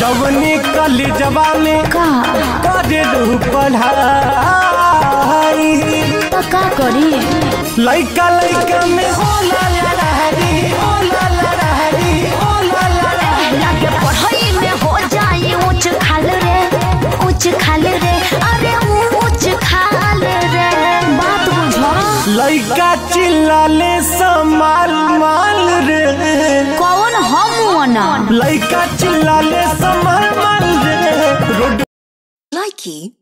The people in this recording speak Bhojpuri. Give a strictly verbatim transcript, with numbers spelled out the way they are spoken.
जवनी कलेजवा में का करे रहू पढ़ाई तो का करी लइका लइका में होला लड़ाई होला लड़ाई होला लड़ाई लागे पढ़ाई में हो जाए ऊंच खाल रे ऊंच खाल रे अरे ऊंच खाल रे बात बुझो लइका चिल्लाले समाल माल रे कौन हम वना लइका चिल्लाले समाल माल रे Likey